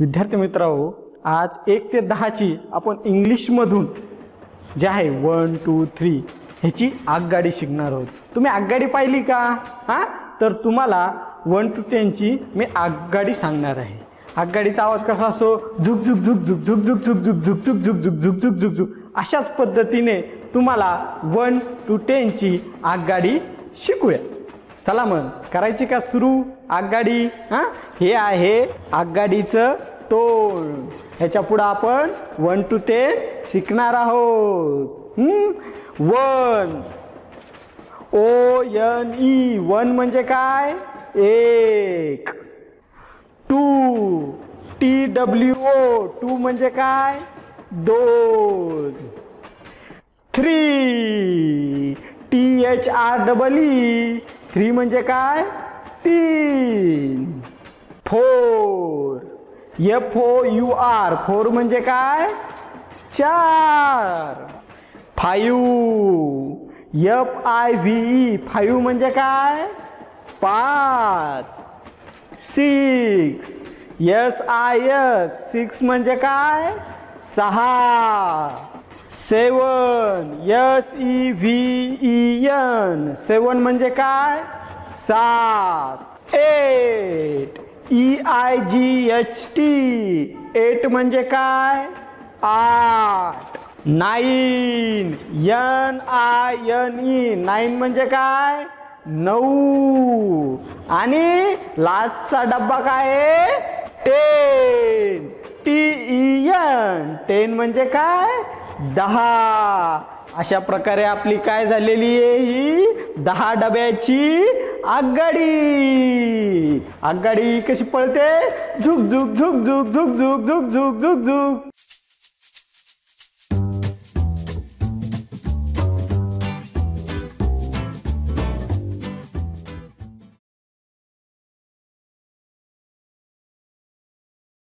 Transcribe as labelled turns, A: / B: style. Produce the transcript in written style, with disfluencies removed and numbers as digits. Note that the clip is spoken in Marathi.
A: विद्यार्थी मित्रांनो, आज 1 ते 10 ची आपण इंग्लिशमधून जे आहे 1 2 3 ह्याची आगगाडी शिकणार आहोत। तुम्ही आगगाडी पाहिली का? तर तुम्हाला 1 to 10 ची मी आगगाडी सांगणार आहे। आगगाडीचा आवाज कसा असो? झुक झुक झुक झुक झुक झुक झुक झुक झुक झुक झुक झुक झुक झुक झुक झुक अशाच पद्धतीने तुम्हाला 1 to 10 ची आगगाडी शिकूया। चला मग करायची का सुरू आगगाडी? हे आहे आगगाडीचं तोंड। ह्याच्या पुढे आपण 1 to 10 शिकणार आहोत। 1 O-N-E 1 म्हणजे काय? 1 2 T-W-O 2 म्हणजे काय? 2 3 T-H-R-E-E 3 म्हणजे काय? 3 4 F-O-U-R 4 म्हणजे काय? 4 5 F-I-V-E 5 म्हणजे काय? 5 6 S-I-X 6 म्हणजे काय? 6 7 S-E-V-E-N 7 म्हणजे काय? 7 8 E-I-G-H-T 8 म्हणजे काय? 8 9 N-I-N-E 9 म्हणजे काय? 9 आणि लास्टचा डब्बा काय आहे? 10 T-E-N 10 म्हणजे काय? 10। अशा प्रकारे आपली काय झालेली आहे? ही 10 डब्याची आगगाडी। आगगाडी कशी पळते? झुक झुक झुक झुक झुक झुक झुक झुक झुक झुक।